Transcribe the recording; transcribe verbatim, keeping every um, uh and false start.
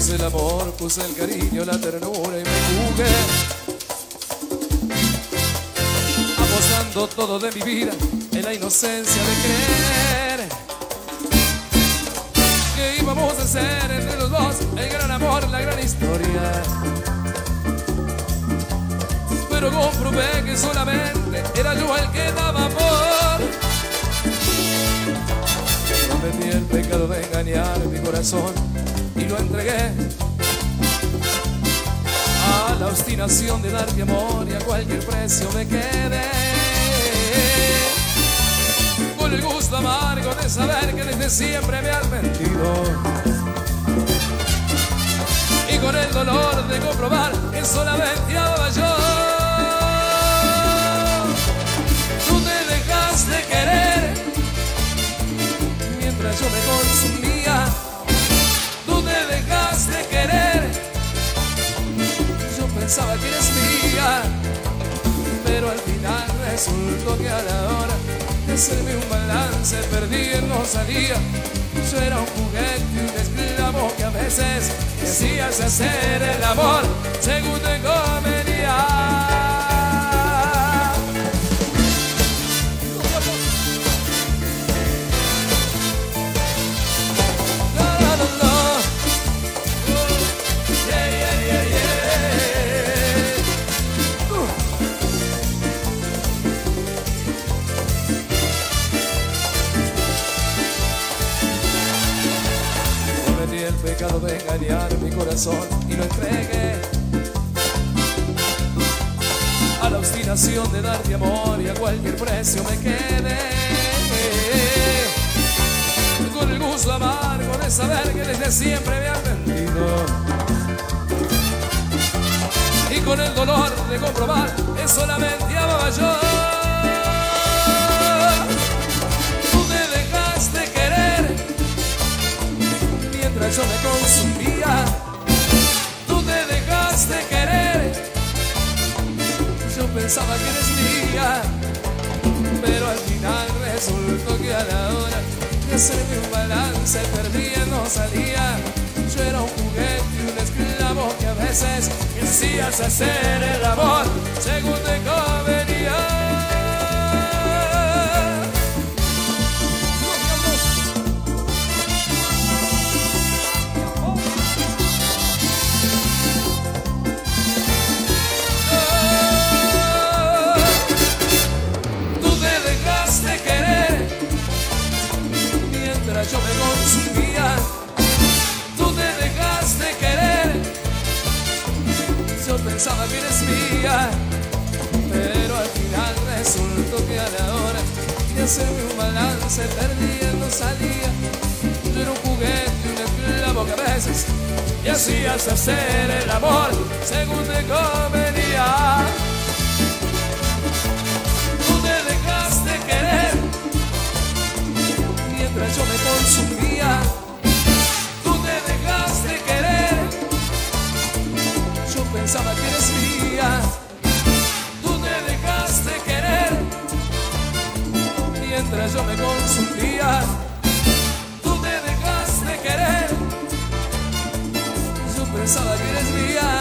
Puse el amor, puse el cariño, la ternura y me jugué, apostando todo de mi vida en la inocencia de creer que íbamos a ser entre los dos el gran amor, la gran historia. Pero comprobé que solamente era yo el que daba amor. Cometí el pecado de engañar mi corazón y lo entregué a la obstinación de darte amor, y a cualquier precio me quedé con el gusto amargo de saber que desde siempre me has mentido, y con el dolor de comprobar que solamente amaba yo. Tú te dejaste querer mientras yo me consumía. Tú te dejaste querer, yo pensaba que eres mía, pero al final resultó que a la hora de hacerme un balance perdiendo salía. Yo era un juguete y un esclavo que a veces decías hacer el amor según te convenía. El pecado de engañar mi corazón y lo entregué a la obstinación de darte amor, y a cualquier precio me quedé con el gusto amargo de saber que desde siempre me has mentido, y con el dolor de comprobar que solamente amaba yo. Tú te dejaste querer mientras yo me consumía. Tú te dejaste querer, yo pensaba que eres mía, pero al final resultó que a la hora de hacerme un balance perdiendo salía. Yo era un juguete y un esclavo que a veces quisías hacer el amor según te convenía. Yo me consumía, tú te dejaste querer, yo pensaba que eres mía, pero al final resultó que a la hora de hacerme un balance perdiendo salía. Yo era un juguete y un esclavo que a veces y hacías hacer el amor según te convenía. Tú te dejaste querer mientras yo me consumía. Tú te dejaste querer, yo pensaba que eres mía. Tú te dejaste querer mientras yo me consumía. Tú te dejaste querer, yo pensaba que eres mía.